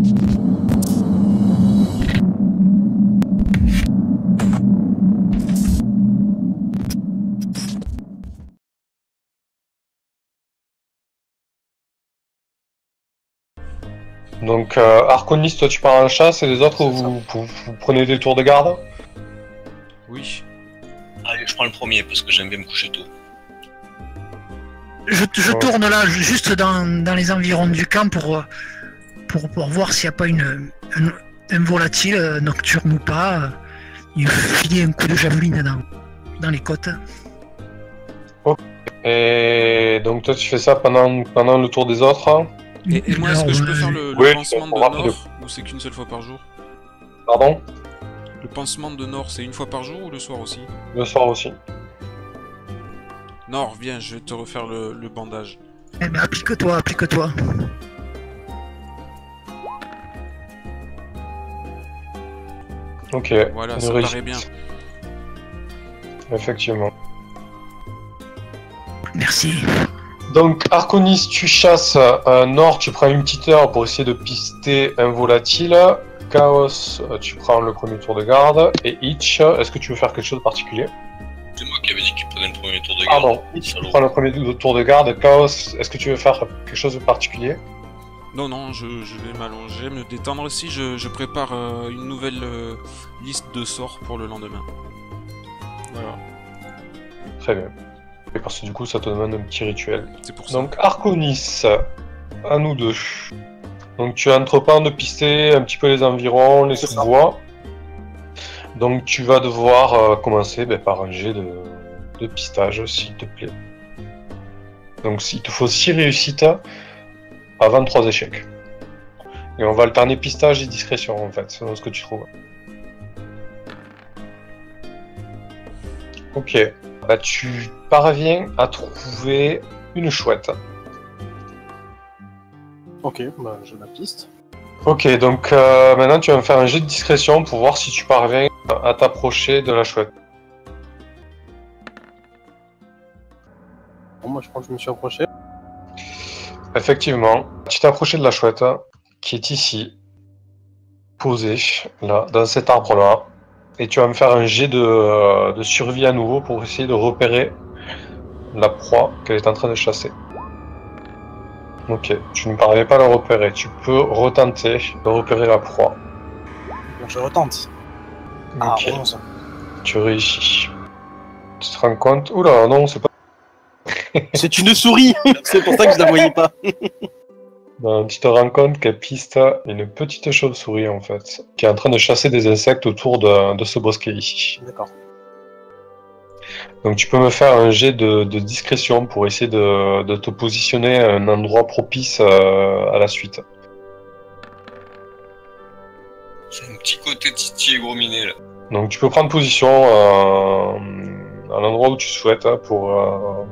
Donc, Arconis, toi tu pars en chasse et les autres vous prenez des tours de garde? Oui. Allez, je prends le premier parce que j'aime bien me coucher tôt. Je tourne là, juste dans les environs du camp pour voir s'il n'y a pas un volatile, nocturne ou pas. Il filer un coup de javeline dans les côtes. Ok. Et donc toi tu fais ça pendant le tour des autres, hein? Et moi, est-ce que je peux faire le pansement de Nord ou c'est qu'une seule fois par jour? Pardon? Le pansement de Nord, c'est une fois par jour ou le soir aussi? Le soir aussi. Nord, viens, je vais te refaire le bandage. Eh ben, applique-toi. Ok. Voilà, ça paraît bien. Effectivement. Merci. Donc, Arconis, tu chasses. Nord, tu prends une petite heure pour essayer de pister un volatile. Chaos, tu prends le premier tour de garde. Et Itch, est-ce que tu veux faire quelque chose de particulier? C'est moi qui avais dit qu'il prenait le premier tour de garde. Pardon, Itch, tu prends le premier tour de garde. Chaos, est-ce que tu veux faire quelque chose de particulier? Non, je vais m'allonger, me détendre aussi. Je prépare une nouvelle liste de sorts pour le lendemain. Voilà. Très bien. Et parce que du coup, ça te demande un petit rituel. C'est pour ça. Donc, Arconis, à nous deux. Donc, tu entreprends de pister un petit peu les environs, les sous-bois. Donc, tu vas devoir commencer par un jet de pistage, s'il te plaît. Donc, il te faut 6 réussites à 23 échecs. Et on va alterner pistage et discrétion, en fait, selon ce que tu trouves. Ok. Bah, tu parviens à trouver une chouette. Ok, bah je la piste. Ok, donc maintenant tu vas me faire un jet de discrétion pour voir si tu parviens à t'approcher de la chouette. Bon, moi je crois que je me suis approché. Effectivement, tu t'es approché de la chouette qui est ici, posée, là, dans cet arbre-là. Et tu vas me faire un jet de survie à nouveau pour essayer de repérer la proie qu'elle est en train de chasser. Ok, tu ne parviens pas à la repérer. Tu peux retenter de repérer la proie. Donc je retente. Ah, Ok, 11. tu réussis. Tu te rends compte... Oula, non, c'est pas... C'est une souris. C'est pour ça que je la voyais pas. Ben, tu te rends compte qu'elle piste une petite chauve-souris, en fait, qui est en train de chasser des insectes autour de ce bosquet ici. D'accord. Donc tu peux me faire un jet de discrétion pour essayer de te positionner à un endroit propice à la suite. J'ai un petit côté titi et gros minet là. Donc tu peux prendre position à l'endroit où tu souhaites pour...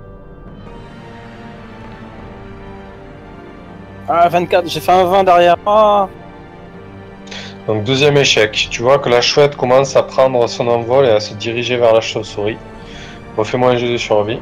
Ah, 24, j'ai fait un 20 derrière. Ah. Donc deuxième échec, tu vois que la chouette commence à prendre son envol et à se diriger vers la chauve-souris. Refais-moi un jet de survie.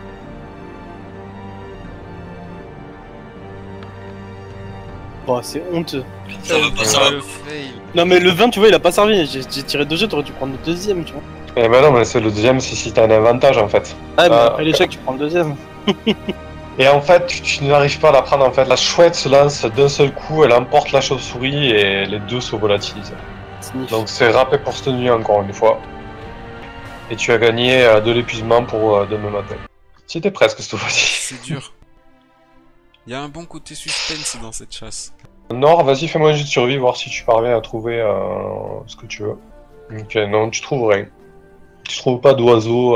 Oh, c'est honteux. Ça va pas, ça va. Le fail. Non mais le 20, tu vois, il a pas servi. J'ai tiré 2 jets, t'aurais dû prendre le deuxième, tu vois. Eh ben non, mais c'est le deuxième, c'est si t'as un avantage en fait. Ah, mais après l'échec, tu prends le deuxième. Et en fait, tu n'arrives pas à la prendre en fait. La chouette se lance d'un seul coup, elle emporte la chauve-souris et les deux se volatilisent. Donc c'est râpé pour cette nuit encore une fois. Et tu as gagné de l'épuisement pour demain matin. C'était presque cette fois-ci. C'est dur. Il y a un bon côté suspense dans cette chasse. Nord, vas-y, fais-moi un jet de survie, voir si tu parviens à trouver ce que tu veux. Ok, non, tu trouves rien. Tu trouves pas d'oiseaux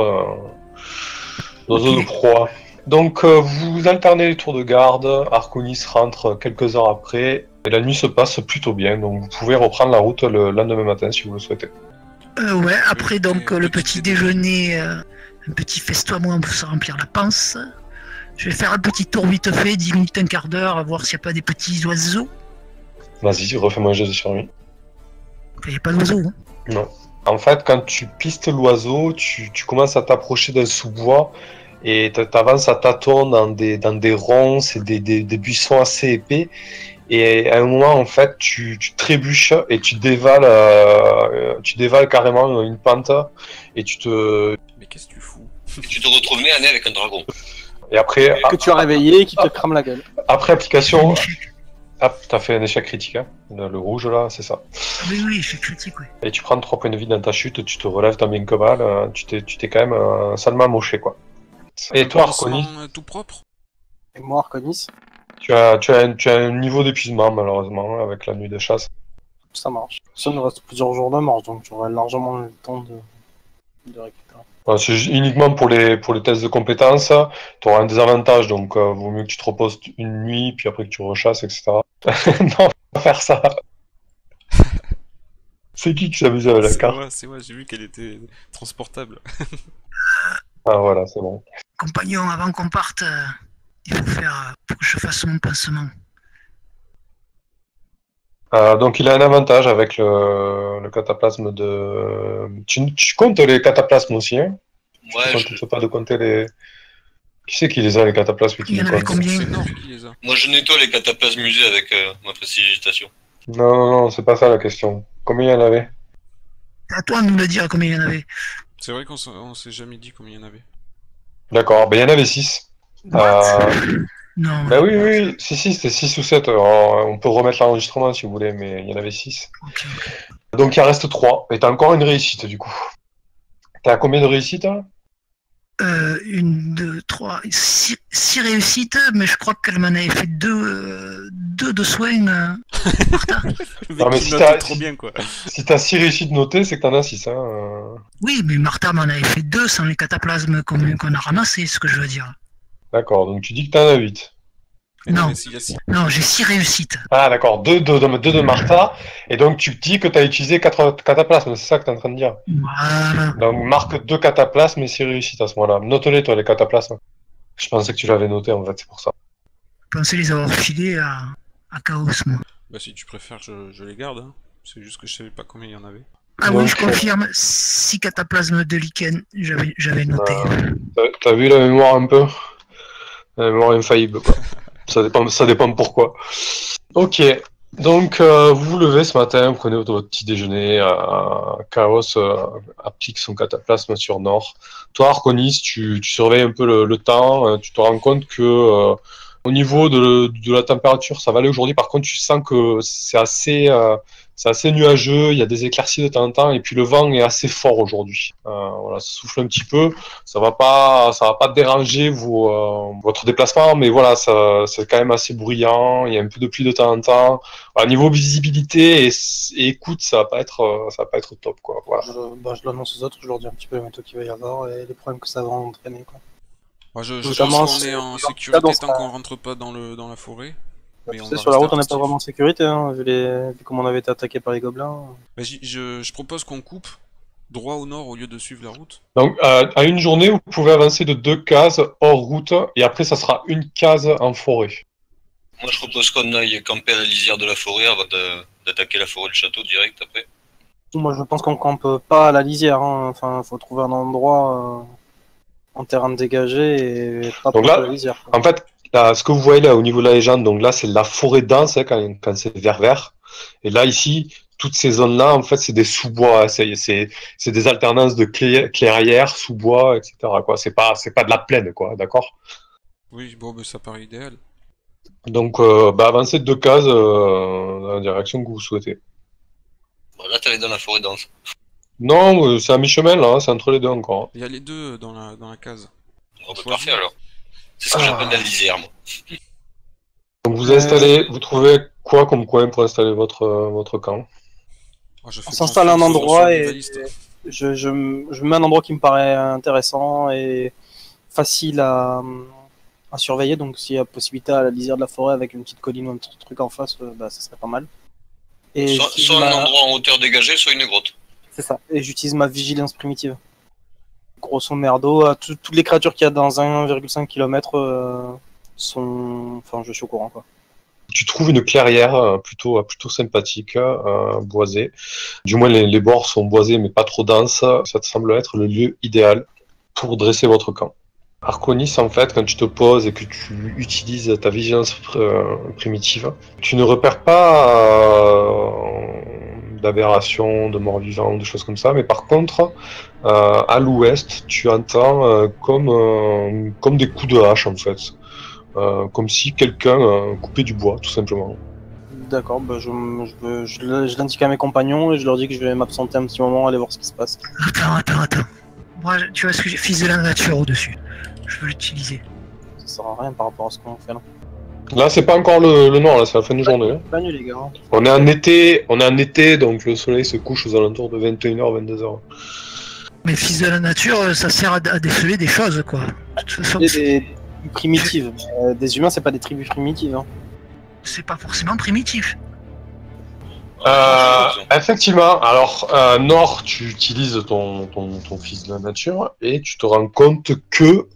de proie. Donc vous alternez les tours de garde, Arconis rentre quelques heures après, et la nuit se passe plutôt bien, donc vous pouvez reprendre la route le lendemain matin si vous le souhaitez. Ouais, après donc le petit déjeuner, un petit festoiement pour se remplir la panse. Je vais faire un petit tour vite fait, 10 minutes, un quart d'heure, à voir s'il n'y a pas des petits oiseaux. Vas-y, refais-moi un jet de survie. Il n'y a pas d'oiseaux, hein. Non. En fait, quand tu pistes l'oiseau, tu commences à t'approcher d'un sous-bois, et t'avances à tâtons dans des ronces et des buissons assez épais, Et à un moment, en fait, tu trébuches et tu dévales carrément une pente et tu te... Mais qu'est-ce que tu fous? Et tu te retrouves nez à nez avec un dragon. Et après, Que tu as réveillé et qui te crame la gueule. après application... Ah, t'as fait un échec critique, hein. Le rouge là, c'est ça. Oui, je suis critique, oui. Et tu prends 3 points de vie dans ta chute, tu te relèves tant bien que mal, tu t'es quand même salement moché, quoi. Et toi, Arconis, Tout propre? Et moi, Arconis, tu as un niveau d'épuisement, malheureusement, avec la nuit de chasse. ça marche. Ça nous reste plusieurs jours de marche, donc j'aurai largement le temps de récupérer. Voilà, c'est uniquement pour les tests de compétences, tu auras un désavantage, donc vaut mieux que tu te reposes une nuit, puis après que tu rechasses, etc. Non, pas faire ça. C'est qui s'amuse avec la carte? C'est moi, j'ai vu qu'elle était transportable. Ah voilà, c'est bon. Compagnon, avant qu'on parte, il faut que je fasse mon pansement. Donc il a un avantage avec le cataplasme de... Tu comptes les cataplasmes aussi, hein? Ouais, Tu comptes pas de compter les... Qui c'est qui les a, les cataplasmes qui Il y en les avait compte? combien? C'est Nord qui les a. moi je nettoie les cataplasmes musées avec ma précipitation. Non, c'est pas ça la question. Combien il y en avait? C'est à toi de nous le dire combien il y en avait. C'est vrai qu'on s'est jamais dit combien il y en avait. D'accord, ben il y en avait 6. Non. Bah oui, si, c'était 6 ou 7. On peut remettre l'enregistrement si vous voulez, mais il y en avait 6. Ok. Donc il en reste 3. Et t'as encore une réussite du coup. T'as combien de réussites hein? 1, 2, 3, 6 réussites, mais je crois qu'elle m'en avait fait 2 de soins, Martha. Le Non, mais mec si qui t'as- note trop bien, quoi. Si t'as 6 réussites notées, c'est que t'en as 6. Hein. Oui, mais Martha m'en avait fait 2 sans les cataplasmes qu'on a ramassés, ce que je veux dire. D'accord, donc tu dis que t'en as 8. Mais Non. mais s'il y a six- Non, j'ai 6 réussites. Ah d'accord, 2 de Martha. Et donc tu dis que t'as utilisé 4 cataplasmes, c'est ça que t'es en train de dire. Voilà. Donc marque 2 cataplasmes et 6 réussites à ce moment-là. Note-les toi les cataplasmes. Je pensais que tu l'avais noté en fait, c'est pour ça. Je pensais les avoir filés à Chaos, moi. Bah si tu préfères, je les garde. Hein. C'est juste que je savais pas combien il y en avait. Ah Donc, oui, je confirme, 6 cataplasmes de lichen, j'avais noté. T'as vu la mémoire un peu? La mémoire infaillible, quoi. Ça dépend pourquoi. Ok, donc vous vous levez ce matin, vous prenez votre petit déjeuner, Chaos applique son cataplasme sur Nord. Toi, Arconis, tu surveilles un peu le temps, tu te rends compte que au niveau de la température, ça va aller aujourd'hui. Par contre, tu sens que c'est assez nuageux, il y a des éclaircies de temps en temps, et puis le vent est assez fort aujourd'hui. Voilà, ça souffle un petit peu, ça va pas déranger votre déplacement, mais voilà, c'est quand même assez bruyant. Il y a un peu de pluie de temps en temps. Voilà, niveau visibilité et écoute, ça va pas être top, quoi. Voilà. Je l'annonce aux autres, je leur dis un petit peu les métaux qu'il va y avoir et les problèmes que ça va entraîner, quoi. Moi, je Notamment, pense qu'on est en dans sécurité ça. tant qu'on rentre pas dans la forêt. Mais on Tu sais, va sur la rester route, on n'est pas attentif. vraiment en sécurité, hein, vu comment on avait été attaqué par les gobelins. Bah, je propose qu'on coupe droit au nord au lieu de suivre la route. Donc, à une journée, vous pouvez avancer de 2 cases hors route, et après, ça sera une case en forêt. Moi je propose qu'on aille camper à la lisière de la forêt avant d'attaquer la forêt du château direct après. Moi, je pense qu'on campe pas à la lisière, hein. Enfin, faut trouver un endroit en terrain dégagé et pas Donc proche là, de la lisière, quoi. En fait, là, ce que vous voyez là au niveau de la légende, donc là c'est la forêt dense hein, quand c'est vert. Et là ici, toutes ces zones-là, en fait, c'est des sous-bois. Hein. C'est des alternances de clairières, sous-bois, etc. Quoi. C'est pas de la plaine, quoi. D'accord. Oui, bon, bah, ça paraît idéal. Donc, avancez de 2 cases dans la direction que vous souhaitez. Bon, là t'allais dans la forêt dense. Non, c'est à mi-chemin là, c'est entre les deux encore. Il y a les deux dans la case. Oh, bah, Choisis. parfait alors. C'est ce que j'appelle la lisière moi. Donc vous installez, vous trouvez quoi comme coin pour installer votre camp? Oh, je fais On s'installe à un confiance endroit sur les et balistes. je me mets un endroit qui me paraît intéressant et facile à surveiller. Donc, s'il y a possibilité à la lisière de la forêt avec une petite colline ou un petit truc en face, ça serait pas mal. Et Soit un endroit en hauteur dégagée, soit une grotte. C'est ça. Et j'utilise ma vigilance primitive. Grosso merdo, toutes les créatures qu'il y a dans 1,5 km sont. Enfin, je suis au courant, quoi. Tu trouves une clairière plutôt sympathique, boisée. Du moins, les bords sont boisés, mais pas trop denses. Ça te semble être le lieu idéal pour dresser votre camp. Arconis, en fait, quand tu te poses et que tu utilises ta vigilance primitive, tu ne repères pas d'aberrations, de morts vivants, de choses comme ça, mais par contre, à l'ouest, tu entends comme des coups de hache, en fait. Comme si quelqu'un coupait du bois, tout simplement. D'accord, bah je l'indique à mes compagnons et je leur dis que je vais m'absenter un petit moment, aller voir ce qui se passe. Attends. Moi, tu vois ce que j'ai, fils de la nature au-dessus. Je veux l'utiliser. Ça sert à rien par rapport à ce qu'on fait là. Là, c'est pas encore le nord, là, c'est la fin de journée. Hein. Pas nul les gars. On est en été, donc le soleil se couche aux alentours de 21h, 22h. Mais fils de la nature, ça sert à déceler des choses, quoi. De toute façon, Des primitives. Des humains, c'est pas des tribus primitives. Hein. c'est pas forcément primitif. Effectivement, alors Nord, tu utilises ton fils de la nature et tu te rends compte que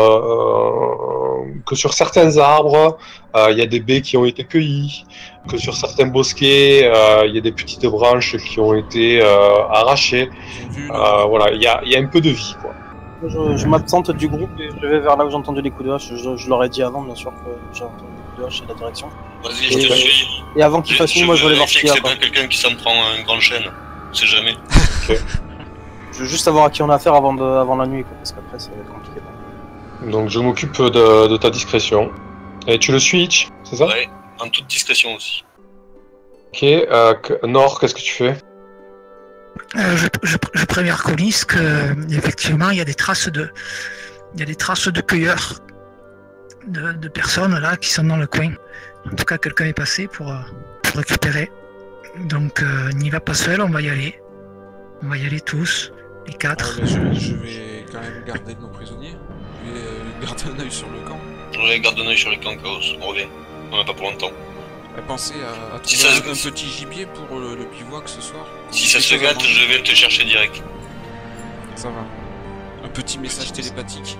sur certains arbres, il y a des baies qui ont été cueillies, que sur certains bosquets, il y a des petites branches qui ont été arrachées. Voilà, il y a un peu de vie, quoi. Je m'absente du groupe et je vais vers là où j'ai entendu les coups de hache. Je leur ai dit avant, bien sûr, que j'ai entendu les coups de hache et la direction. Vas-y, je te suis. Et avant qu'il fasse nuit, moi je vais aller voir ce qu'il y a. C'est pas quelqu'un qui s'en prend un grand chêne. On sait jamais. Okay. Je veux juste savoir à qui on a affaire avant la nuit, quoi, parce qu'après ça va être compliqué. Donc je m'occupe de ta discrétion. Et tu le suis, Hitch, c'est ça? Ouais, en toute discrétion aussi. Ok, Nord, qu'est-ce que tu fais? Je préviens Arconis que effectivement il y a des traces de cueilleurs de personnes là qui sont dans le coin. En tout cas, quelqu'un est passé pour récupérer. Donc n'y va pas seul, on va y aller. On va y aller tous, les 4. Mais je vais quand même garder nos prisonniers. Je vais garder un œil sur le camp. Je garde un œil sur les camps, Chaos. On revient. On n'a pas pour longtemps. Pensez à Si trouver ça un petit gibier pour le bivouac ce soir. Si ça se gâte, je vais te chercher direct. Ça va. Un petit message télépathique.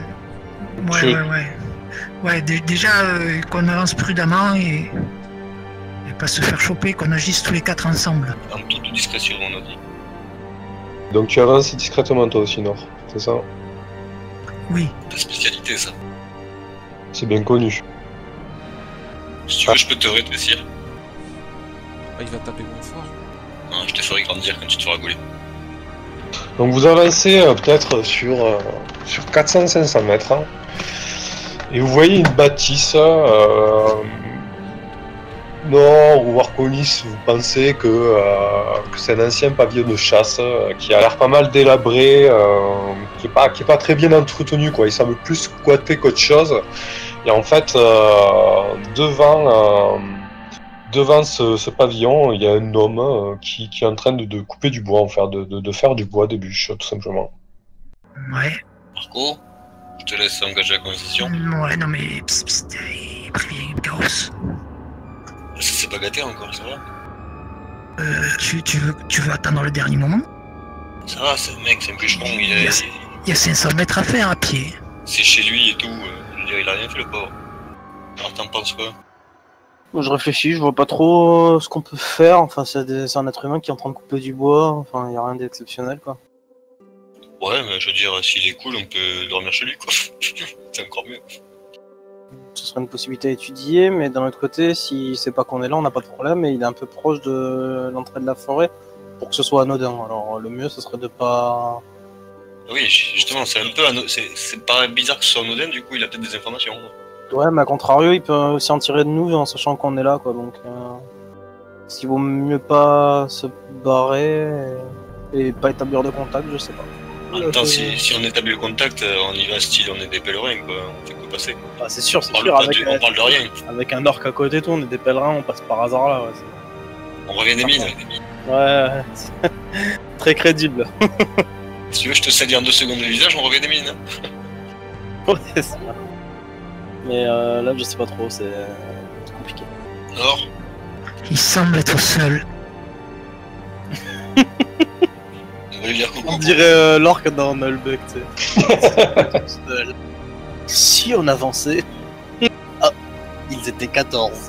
Ouais, déjà qu'on avance prudemment et pas se faire choper, qu'on agisse tous les 4 ensemble. En toute discrétion, on a dit. Donc tu avances discrètement toi aussi, Nord, c'est ça? Oui. Ta spécialité, ça. C'est bien connu. Si tu veux, je peux te rétrécir. Il va taper moins fort. Non, je te ferai grandir quand tu te feras gauler. Donc vous avancez peut-être sur 400-500 mètres. Hein, et vous voyez une bâtisse nord ou Arconis, vous pensez que c'est un ancien pavillon de chasse qui a l'air pas mal délabré, qui est pas très bien entretenu, quoi. Il semble plus squatté qu'autre chose. Et en fait, devant ce pavillon, il y a un homme qui est en train de couper du bois, de faire du bois, des bûches, tout simplement. Ouais. Marco, je te laisse engager la conversation. Ouais, non mais psst, préviens Chaos. Ça s'est pas gâté encore, ça va? Tu veux attendre le dernier moment? Ça va, c'est un mec, c'est un bûcheron, Il y a 500 mètres à faire à pied. C'est chez lui et tout, je veux dire, il a rien fait le pauvre. Alors t'en penses quoi? Moi, je réfléchis, je vois pas trop ce qu'on peut faire. Enfin, c'est un être humain qui est en train de couper du bois. Enfin, y a rien d'exceptionnel, quoi. Ouais, mais je veux dire, s'il est cool, on peut dormir chez lui, quoi. C'est encore mieux. Ce serait une possibilité à étudier, mais d'un autre côté, si c'est pas qu'on est là, on n'a pas de problème, et il est un peu proche de l'entrée de la forêt pour que ce soit anodin. Alors, le mieux, ce serait de pas... Oui, justement, c'est un peu... C'est pas bizarre que ce soit anodin, du coup, il a peut-être des informations. Ouais, mais à contrario, il peut aussi en tirer de nous en sachant qu'on est là, quoi. Donc, s'il vaut mieux pas se barrer et pas établir de contact, je sais pas. En même temps, si on établit le contact, on y va style, on est des pèlerins, quoi. On fait que passer. Ah, c'est sûr, On parle de rien. Avec un orc à côté, tout, on est des pèlerins, on passe par hasard là. Ouais, on revient des mines. Ouais, très crédible. Si tu veux, je te salue en 2 secondes le visage, on revient des mines. Ouais, c'est ça. Mais là, je sais pas trop, c'est compliqué. Nord. Il semble être seul. On va lui dire coucou. On dirait l'orque dans Nullbuck, tu sais. Si on avançait... Ah, ils étaient 14.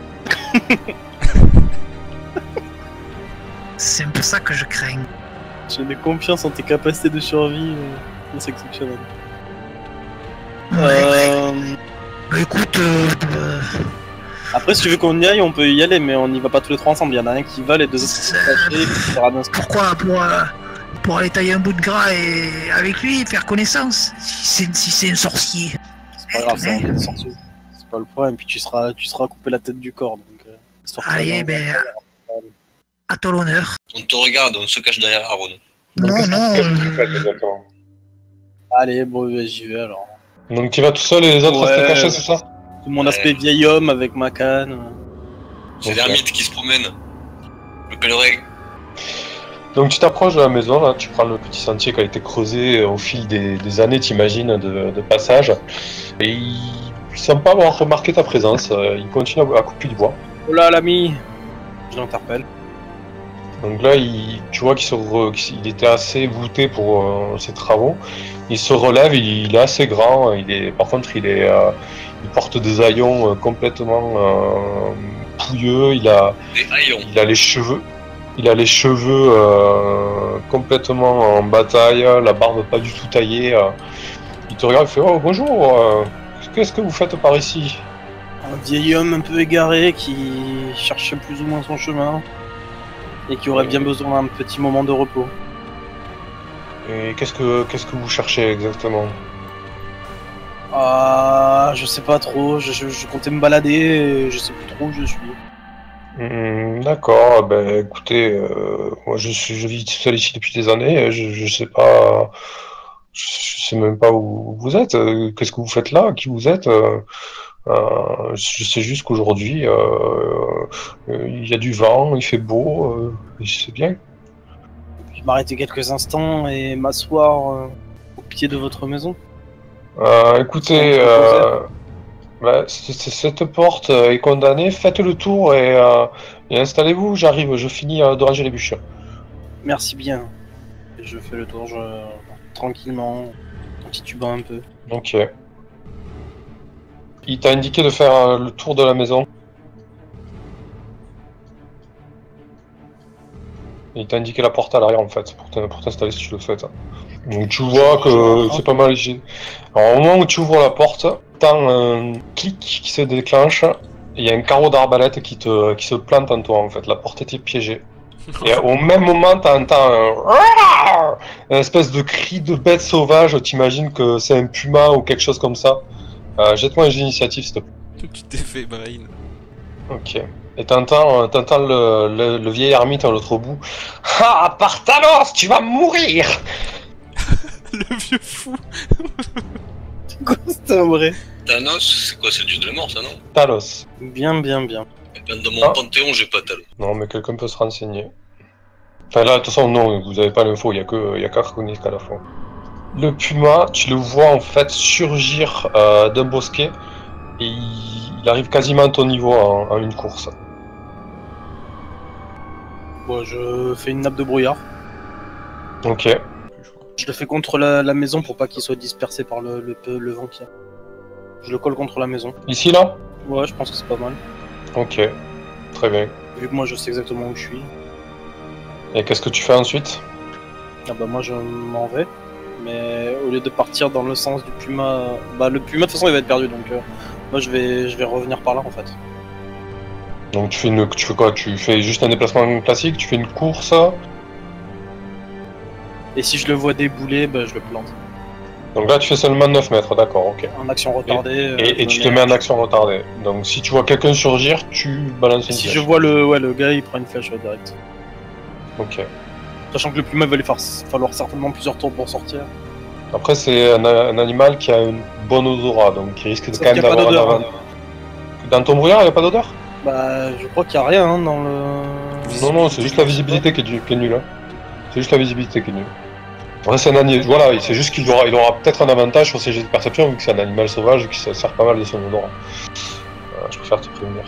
C'est un peu ça que je crains. J'ai confiance en tes capacités de survie, c'est exceptionnel. Bah écoute, Après, si tu veux qu'on y aille, on peut y aller, mais on n'y va pas tous les trois ensemble. Il y en a un qui va, les deux autres qui sont cachés, qui sera d'un score. pourquoi pour aller tailler un bout de gras et avec lui, faire connaissance, si c'est un sorcier. C'est pas grave, c'est un sorcier. C'est pas le problème, puis tu seras coupé la tête du corps. Donc, histoire que Allez, ça ben, à ton honneur. On te regarde, on se cache derrière Aaron. Non, non, Qu'est-ce que tu fais exactement? Allez, bon, j'y vais alors. Donc tu vas tout seul et les autres restent cachés, c'est ça? Tout mon aspect vieil homme avec ma canne. C'est Ok. l'ermite qui se promène. Le pèlerin. Donc tu t'approches de la maison, là, tu prends le petit sentier qui a été creusé au fil des années, t'imagines, de passage. Et il semble pas avoir remarqué ta présence, il continue à couper du bois. Oh là, l'ami! Je l'interpelle. Donc là, tu vois qu'il était assez voûté pour ses travaux. Il se relève, il est assez grand, par contre il porte des haillons complètement pouilleux, Des haillons. il a les cheveux complètement en bataille, la barbe pas du tout taillée. Il te regarde, il fait « Oh, bonjour, qu'est-ce que vous faites par ici ?» Un vieil homme un peu égaré qui cherche plus ou moins son chemin et qui aurait bien besoin d'un petit moment de repos. Et qu'est-ce que vous cherchez exactement? Ah, je sais pas trop, je comptais me balader, et je sais plus trop où je suis. D'accord, ben écoutez, moi je vis tout seul ici depuis des années, je sais pas, je sais même pas où vous êtes, qu'est-ce que vous faites là, qui vous êtes, je sais juste qu'aujourd'hui il y a du vent, il fait beau, et c'est bien. Je m'arrêter quelques instants et m'asseoir au pied de votre maison. Écoutez, cette porte est condamnée, faites le tour et installez-vous, j'arrive, je finis de ranger les bûches. Merci bien. Je fais le tour, tranquillement, en titubant un peu. Ok. Il t'a indiqué de faire le tour de la maison. Il t'a indiqué la porte à l'arrière en fait, pour t'installer si tu le souhaites. Donc tu vois que c'est pas mal léger. Alors au moment où tu ouvres la porte, t'as un clic qui se déclenche, et il y a un carreau d'arbalète qui se plante en toi en fait, la porte était piégée. Et au même moment, t'entends un espèce de cri de bête sauvage, t'imagines que c'est un puma ou quelque chose comme ça. Jette-moi un jeu d'initiative s'il te plaît. Tu t'es fait brain. Ok. Et t'entends le vieil ermite à l'autre bout. Ah, par Talos, tu vas mourir! Le vieux fou. C'est un vrai. Thanos, c'est quoi? C'est le dieu de la mort, ça, non? Talos. Bien, bien, bien. Dans mon panthéon, j'ai pas Talos. Non, mais quelqu'un peut se renseigner. Enfin là, de toute façon, non, vous avez pas l'info, il y a qu'Arconis qui a l'info. Le puma, tu le vois en fait surgir d'un bosquet et il arrive quasiment à ton niveau en une course. Bon, je fais une nappe de brouillard. Ok. Je le fais contre la maison pour pas qu'il soit dispersé par le vent qu'il y a. Je le colle contre la maison. Ici là? Ouais, je pense que c'est pas mal. Ok. Très bien. Vu que moi je sais exactement où je suis. Et qu'est-ce que tu fais ensuite? Ah bah moi je m'en vais. Mais au lieu de partir dans le sens du puma... Bah le puma de toute façon il va être perdu donc... moi je vais revenir par là en fait. Donc tu fais quoi? Tu fais juste un déplacement classique? Tu fais une course? Et si je le vois débouler, bah je le plante. Donc là tu fais seulement 9 mètres, d'accord, ok. En action retardée. Et tu te mets en action retardée. Donc si tu vois quelqu'un surgir, tu balances une Si flèche. je vois le gars, il prend une flèche direct. Ok. Sachant que le puma va lui falloir certainement plusieurs tours pour sortir. Après c'est un animal qui a une bonne odorat, donc qui risque de Sauf quand même qu'il y a pas d'avoir un d'odeur. avantage. Dans ton brouillard, il n'y a pas d'odeur? Bah je crois qu'il n'y a rien hein, dans le... Non, c'est juste la visibilité qui est nulle. Hein. C'est juste la visibilité qui est nulle. Après, c'est un animal. Voilà, c'est juste qu'il aura peut-être un avantage sur ses jets de perception, vu que c'est un animal sauvage et qui se sert pas mal de son odorat. Je préfère te prévenir.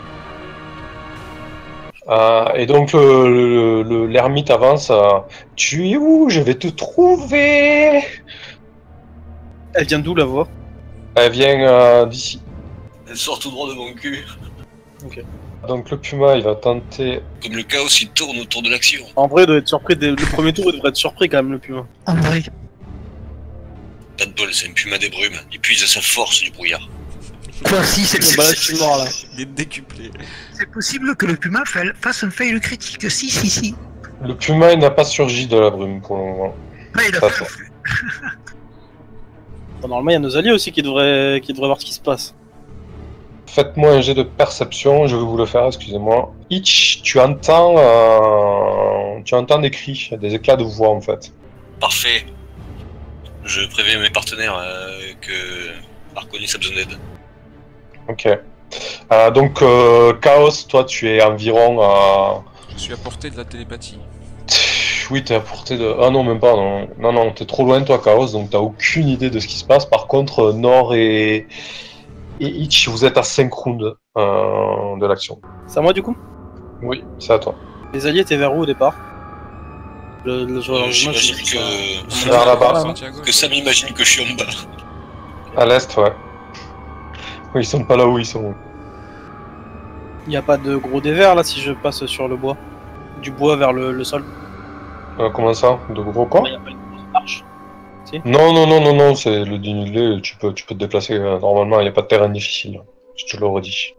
Et donc, l'ermite avance. Tu es où? Je vais te trouver! Elle vient d'où la voix? Elle vient d'ici. Elle sort tout droit de mon cul. Ok. Donc, le puma, il va tenter. Comme le chaos, il tourne autour de l'action. En vrai, il doit être surpris le premier tour, il devrait être surpris quand même le puma. En vrai. Pas de bol, c'est un puma des brumes. Il puise à sa force du brouillard. Quoi, si, Bah là, je suis mort là. Il est décuplé. c'est possible que le Puma fasse un fail critique. Si. Le puma, il n'a pas surgi de la brume pour le moment. Ouais, il a Ça, fait Normalement, il y a nos alliés aussi qui devraient voir ce qui se passe. Faites-moi un jet de perception, je vais vous le faire, excusez-moi. Itch, tu entends des cris, des éclats de voix en fait. Parfait. Je préviens mes partenaires que Arconis a besoin d'aide. Ok. Donc, Chaos, toi tu es environ à... Je suis à portée de la télépathie. Oui, t'es à portée de... Ah non, même pas, non. Non, t'es trop loin toi, Chaos, donc t'as aucune idée de ce qui se passe. Par contre, Nord et Itch, vous êtes à 5 rounds de l'action. C'est à moi du coup? Oui, c'est à toi. Les alliés étaient vers où au départ? Le joueur J'imagine Vers là-bas. Santiago, que Sam imagine que je suis en bas. À l'est, ouais. Oui, ils sont pas là où ils sont. Il n'y a pas de gros dévers là si je passe sur le bois. Du bois vers le sol. Comment ça? De gros quoi? Il n'y a pas de grosse marche. Non, c'est le dénivelé, tu peux te déplacer normalement, il n'y a pas de terrain difficile. Je te le redis.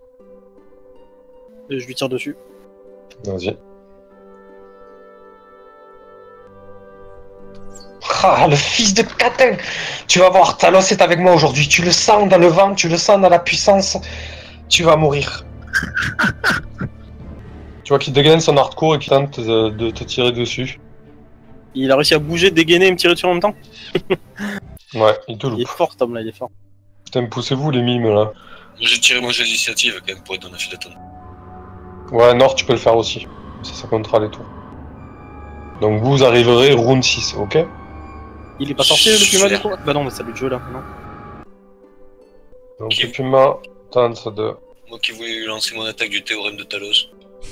Et je lui tire dessus. Vas-y. Ah, le fils de catin! Tu vas voir, Talos est avec moi aujourd'hui. Tu le sens dans le vent, tu le sens dans la puissance. Tu vas mourir. Tu vois qu'il dégaine son hardcore et qu'il tente de te tirer dessus. Il a réussi à bouger, dégainer et me tirer dessus en même temps. Ouais, il te Il est loupe. fort cet homme là, il est fort. Putain, poussez-vous les mimes là. J'ai tiré mon jeu d'initiative quand même pour être dans la file d'attente. Ouais, Nord, tu peux le faire aussi. Ça comptera les tours. Donc vous arriverez round 6, ok? Il est pas sorti le Puma du coup? Bah non, mais ça lui de jeu là, non. Donc Qui- le Puma tente de... Moi qui voulais lancer mon attaque du théorème de Talos.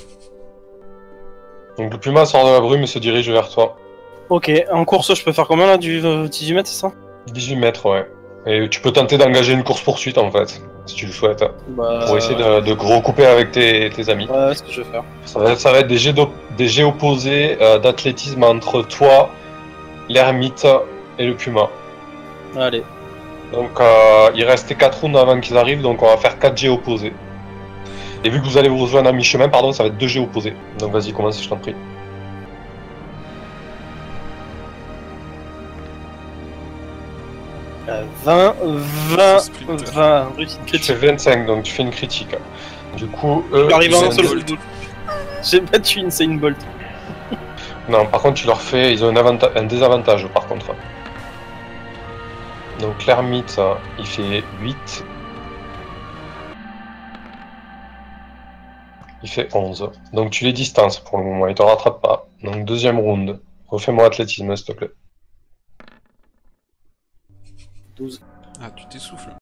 Donc le Puma sort de la brume et se dirige vers toi. Ok, en course je peux faire combien là? Du 18 mètres, c'est ça? 18 mètres, ouais. Et tu peux tenter d'engager une course-poursuite en fait, si tu le souhaites. Bah. Pour essayer de recouper avec tes amis. Ouais, c'est ce que je vais faire. Ça va être des jets opposés d'athlétisme entre toi, l'ermite et le Puma. Allez. Donc il reste 4 rounds avant qu'ils arrivent, donc on va faire 4 jets opposés. Et vu que vous allez vous rejoindre à mi-chemin, pardon, ça va être 2 jets opposés. Donc vas-y, commence, je t'en prie. Euh, 20, Splinter. 20, réussite Tu fais critique. 25, donc tu fais une critique. Du coup, eux, J'arrive ils à un ont seul des- coup. J'ai battu une Insane Bolt. Non, par contre, tu leur fais. Ils ont un désavantage par contre. Donc l'ermite, il fait 8. Il fait 11. Donc tu les distances pour le moment, il te rattrape pas. Donc deuxième round. Refais-moi athlétisme, s'il te plaît. 12. Ah, tu t'essouffles.